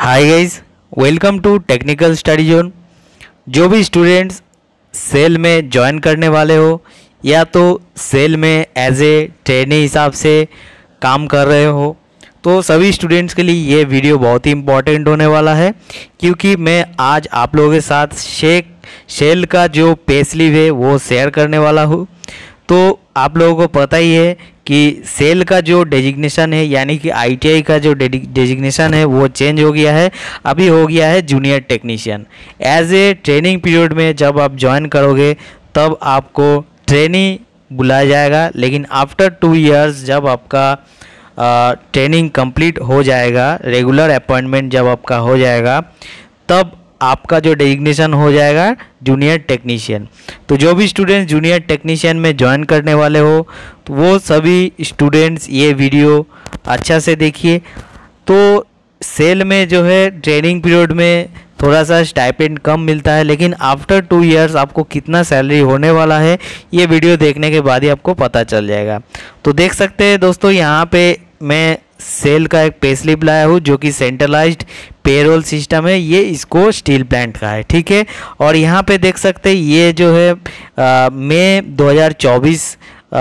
Hi guys, welcome to technical study zone. जो भी students cell में ज्वाइन करने वाले हो या तो सेल में एज ए ट्रेनी हिसाब से काम कर रहे हो, तो सभी स्टूडेंट्स के लिए ये वीडियो बहुत ही इम्पोर्टेंट होने वाला है, क्योंकि मैं आज आप लोगों के साथ सेल का जो पे स्लिप है वो शेयर करने वाला हूँ। तो आप लोगों को पता ही है कि सेल का जो डेजिग्नेशन है, यानी कि आईटीआई का जो डेजिग्नेशन है वो चेंज हो गया है। अभी हो गया है junior technician. As a training period में जब आप ज्वाइन करोगे तब आपको ट्रेनी बुलाया जाएगा, लेकिन आफ्टर 2 इयर्स जब आपका ट्रेनिंग कंप्लीट हो जाएगा, रेगुलर अपॉइंटमेंट जब आपका हो जाएगा, तब आपका जो डेजिग्नेशन हो जाएगा जूनियर टेक्नीशियन। तो जो भी स्टूडेंट्स जूनियर टेक्नीशियन में ज्वाइन करने वाले हो, तो वो सभी स्टूडेंट्स ये वीडियो अच्छा से देखिए। तो सेल में जो है ट्रेनिंग पीरियड में थोड़ा सा स्टाइपेंड कम मिलता है, लेकिन आफ्टर 2 इयर्स आपको कितना सैलरी होने वाला है ये वीडियो देखने के बाद ही आपको पता चल जाएगा। तो देख सकते हैं दोस्तों, यहाँ पे मैं सेल का एक पे स्लिप लाया हूँ जो कि सेंट्रलाइज्ड पेरोल सिस्टम है। ये इसको स्टील प्लांट का है, ठीक है। और यहाँ पे देख सकते हैं ये जो है मई 2024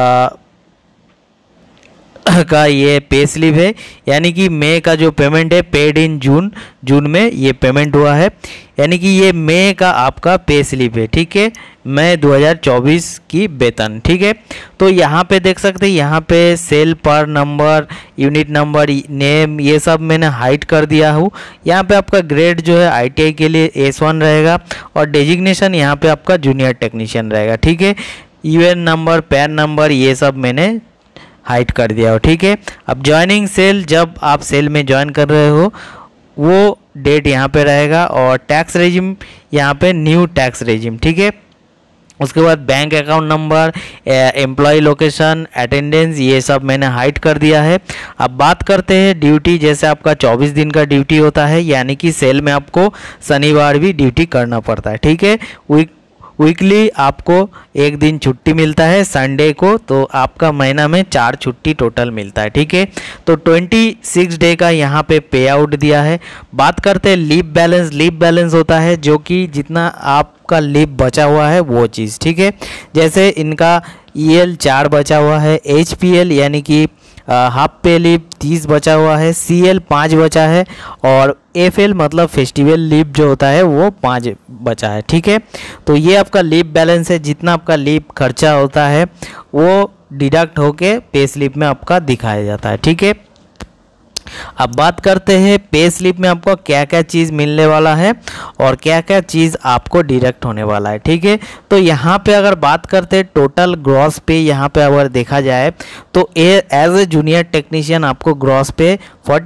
का ये पे स्लिप है, यानी कि मई का जो पेमेंट है पेड इन जून में ये पेमेंट हुआ है, यानी कि ये मई का आपका पे स्लिप है, ठीक है। मई 2024 की वेतन, ठीक है। तो यहाँ पे देख सकते हैं, यहाँ पे सेल पर नंबर, यूनिट नंबर, नेम, ये सब मैंने हाइड कर दिया हूँ। यहाँ पे आपका ग्रेड जो है आईटीआई के लिए S1 रहेगा और डेजिग्नेशन यहाँ पे आपका जूनियर टेक्नीशियन रहेगा, ठीक है। यूएन नंबर, पैन नंबर, ये सब मैंने हाइड कर दिया हो, ठीक है। अब ज्वाइनिंग सेल, जब आप सेल में ज्वाइन कर रहे हो वो डेट यहाँ पे रहेगा, और टैक्स रेजिम यहाँ पे न्यू टैक्स रेजिम, ठीक है। उसके बाद bank account number, employee location, attendance, ये सब मैंने हाइड कर दिया है। अब बात करते हैं ड्यूटी। जैसे आपका 24 दिन का ड्यूटी होता है, यानी कि सेल में आपको शनिवार भी ड्यूटी करना पड़ता है, ठीक है। वीकली आपको एक दिन छुट्टी मिलता है संडे को, तो आपका महीना में 4 छुट्टी टोटल मिलता है, ठीक है। तो 26 डे का यहाँ पे पे आउट दिया है। बात करते हैं लीव बैलेंस। लीव बैलेंस होता है जो कि जितना आपका लीव बचा हुआ है वो चीज़, ठीक है। जैसे इनका EL 4 बचा हुआ है, HPL यानी कि हाफ पे लीव 30 बचा हुआ है, CL 5 बचा है, और FL मतलब फेस्टिवल लीव जो होता है वो 5 बचा है, ठीक है। तो ये आपका लीव बैलेंस है। जितना आपका लीव खर्चा होता है वो डिडक्ट होके पे स्लिप में आपका दिखाया जाता है, ठीक है। अब बात करते हैं पे स्लिप में आपको क्या क्या चीज़ मिलने वाला है और क्या क्या चीज़ आपको डिडक्ट होने वाला है, ठीक है। तो यहाँ पे अगर बात करते हैं टोटल ग्रॉस पे, यहाँ पे अगर देखा जाए तो एज ए जूनियर टेक्नीशियन आपको ग्रॉस पे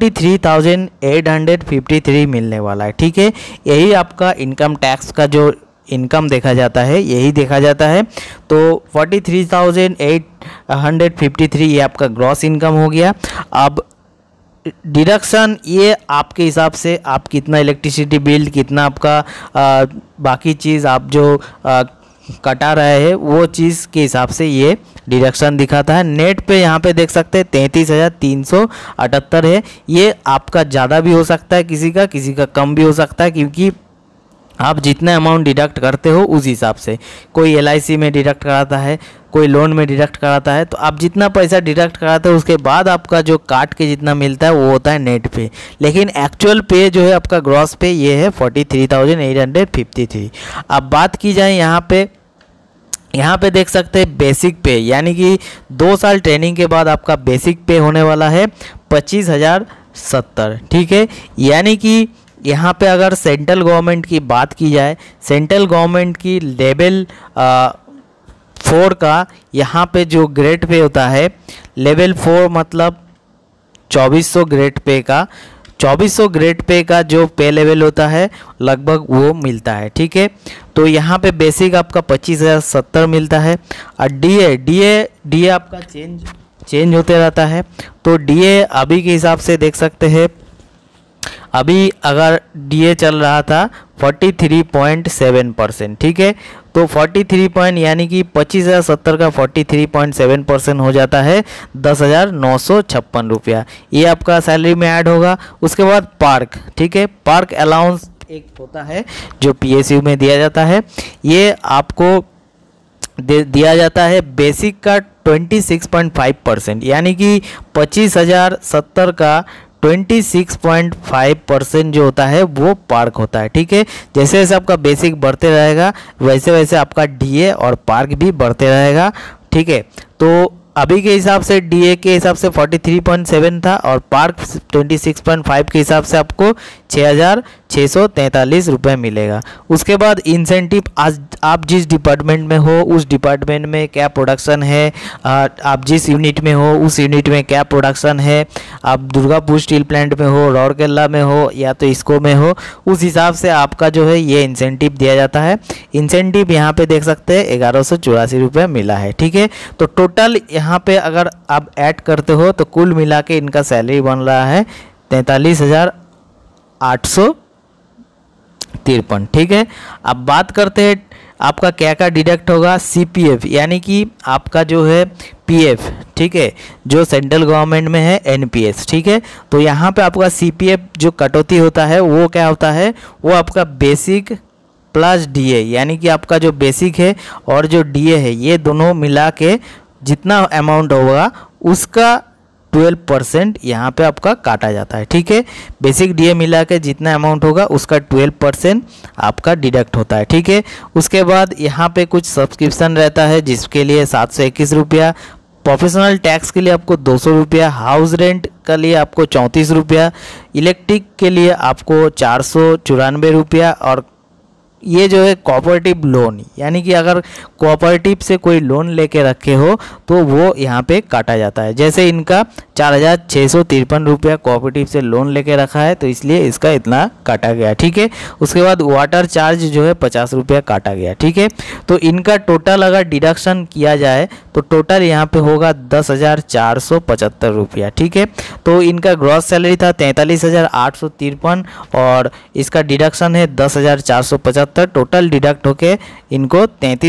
43,853 मिलने वाला है, ठीक है। यही आपका इनकम टैक्स का जो इनकम देखा जाता है यही देखा जाता है। तो 43,853 ये आपका ग्रॉस इनकम हो गया। अब डिडक्शन ये आपके हिसाब से आप कितना इलेक्ट्रिसिटी बिल, कितना आपका बाकी चीज़ आप जो कटा रहे हैं वो चीज़ के हिसाब से ये डिडक्शन दिखाता है। नेट पे यहाँ पे देख सकते हैं 33,378 है। ये आपका ज़्यादा भी हो सकता है, किसी का कम भी हो सकता है, क्योंकि आप जितना अमाउंट डिडक्ट करते हो उस हिसाब से। कोई LIC में डिडक्ट कराता है, कोई लोन में डिडक्ट कराता है, तो आप जितना पैसा डिडक्ट कराते हो उसके बाद आपका जो काट के जितना मिलता है वो होता है नेट पे। लेकिन एक्चुअल पे जो है आपका ग्रॉस पे ये है 43,853। अब बात की जाए यहाँ पे देख सकते हैं बेसिक पे, यानी कि 2 साल ट्रेनिंग के बाद आपका बेसिक पे होने वाला है 25,070, ठीक है। यानी कि यहाँ पे अगर सेंट्रल गवर्नमेंट की बात की जाए, सेंट्रल गवर्नमेंट की लेवल 4 का यहाँ पे जो ग्रेड पे होता है, लेवल 4 मतलब 2400 ग्रेड पे का, 2400 ग्रेड पे का जो पे लेवल होता है लगभग वो मिलता है, ठीक है। तो यहाँ पे बेसिक आपका 25,070 मिलता है। और DA आपका चेंज होते रहता है। तो DA अभी के हिसाब से देख सकते हैं, अभी अगर DA चल रहा था 43.7%, ठीक है। तो तो 43 पॉइंट यानी कि 25,070 का 43.7% हो जाता है 10,956 रुपया, ये आपका सैलरी में ऐड होगा। उसके बाद पार्क, ठीक है, पार्क अलाउंस एक होता है जो PSU में दिया जाता है, ये आपको दिया जाता है बेसिक का 26.5%, यानी कि 25,070 का 26.5% जो होता है वो पार्क होता है, ठीक है। जैसे जैसे आपका बेसिक बढ़ते रहेगा वैसे वैसे आपका DA और पार्क भी बढ़ते रहेगा, ठीक है। तो अभी के हिसाब से DA के हिसाब से 43.7 था और पार्क 26.5 के हिसाब से आपको 6,643 रुपये मिलेगा। उसके बाद इंसेंटिव, आज आप जिस डिपार्टमेंट में हो उस डिपार्टमेंट में क्या प्रोडक्शन है, आप जिस यूनिट में हो उस यूनिट में क्या प्रोडक्शन है, आप दुर्गापुर स्टील प्लांट में हो, राउरकेला में हो या तो इसको में हो, उस हिसाब से आपका जो है ये इंसेंटिव दिया जाता है। इंसेंटिव यहाँ पे देख सकते हैं 1,184 रुपये मिला है, ठीक है। तो टोटल यहाँ पे अगर आप ऐड करते हो तो कुल मिला के इनका सैलरी बन रहा है 43,853, ठीक है। अब बात करते हैं आपका क्या क्या डिडक्ट होगा। CPF यानी कि आपका जो है PF, ठीक है, जो सेंट्रल गवर्नमेंट में है NPS, ठीक है। तो यहाँ पे आपका CPF जो कटौती होता है वो क्या होता है, वो आपका बेसिक प्लस DA, यानी कि आपका जो बेसिक है और जो DA है ये दोनों मिला के जितना अमाउंट होगा उसका 12% यहाँ पे आपका काटा जाता है, ठीक है। बेसिक DA मिला के जितना अमाउंट होगा उसका 12% आपका डिडक्ट होता है, ठीक है। उसके बाद यहाँ पे कुछ सब्सक्रिप्शन रहता है जिसके लिए 721 रुपया, प्रोफेशनल टैक्स के लिए आपको 200 रुपया, हाउस रेंट के लिए आपको 34 रुपया, इलेक्ट्रिक के लिए आपको 494 रुपया, और ये जो है कोऑपरेटिव लोन, यानी कि अगर कोऑपरेटिव से कोई लोन लेके रखे हो तो वो यहाँ पे काटा जाता है। जैसे इनका 4,653 रुपया कोऑपरेटिव से लोन लेके रखा है तो इसलिए इसका इतना काटा गया, ठीक है। उसके बाद वाटर चार्ज जो है 50 रुपया काटा गया, ठीक है। तो इनका टोटल अगर डिडक्शन किया जाए तो टोटल यहाँ पे होगा 10,475 रुपया, ठीक है। तो इनका ग्रॉस सैलरी था 43,853 और इसका डिडक्शन है 10,475, टोटल डिडक्ट होके इनको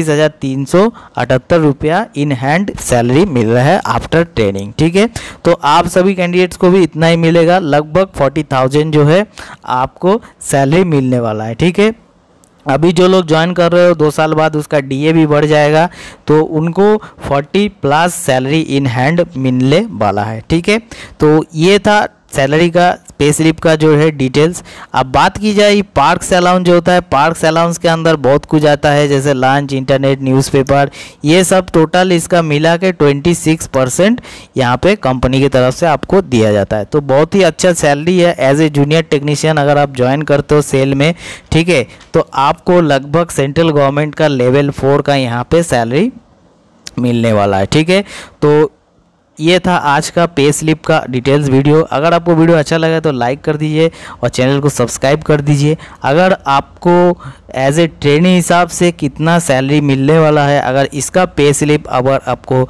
33,378 रुपया इन हैंड सैलरी मिल रहा है आफ्टर ट्रेनिंग, ठीक है। तो आप सभी कैंडिडेट्स को भी इतना ही मिलेगा, लगभग 40,000 जो है आपको सैलरी मिलने वाला है, ठीक है। अभी जो लोग ज्वाइन कर रहे हो 2 साल बाद उसका DA भी बढ़ जाएगा तो उनको 40+ सैलरी इन हैंड मिलने वाला है, ठीक है। तो ये था सैलरी का, पे स्लिप का जो है डिटेल्स। अब बात की जाए पार्क्स अलाउंस जो होता है, पार्क्स अलाउंस के अंदर बहुत कुछ आता है जैसे लंच, इंटरनेट, न्यूज़पेपर, ये सब टोटल इसका मिला के 26% यहाँ पे कंपनी की तरफ से आपको दिया जाता है। तो बहुत ही अच्छा सैलरी है एज ए जूनियर टेक्नीशियन अगर आप ज्वाइन करते हो सेल में, ठीक है। तो आपको लगभग सेंट्रल गवर्नमेंट का लेवल 4 का यहाँ पे सैलरी मिलने वाला है, ठीक है। तो ये था आज का पे स्लिप का डिटेल्स वीडियो। अगर आपको वीडियो अच्छा लगा तो लाइक कर दीजिए और चैनल को सब्सक्राइब कर दीजिए। अगर आपको एज ए ट्रेनिंग हिसाब से कितना सैलरी मिलने वाला है, अगर इसका पे स्लिप अगर आपको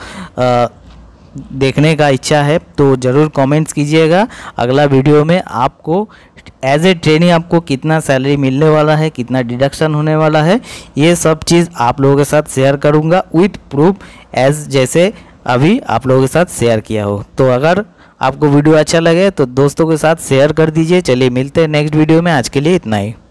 देखने का इच्छा है तो ज़रूर कमेंट्स कीजिएगा। अगला वीडियो में आपको एज ए ट्रेनिंग आपको कितना सैलरी मिलने वाला है, कितना डिडक्शन होने वाला है, ये सब चीज़ आप लोगों के साथ शेयर करूँगा विथ प्रूफ, एज जैसे अभी आप लोगों के साथ शेयर किया हो। तो अगर आपको वीडियो अच्छा लगे तो दोस्तों के साथ शेयर कर दीजिए। चलिए मिलते हैं नेक्स्ट वीडियो में, आज के लिए इतना ही।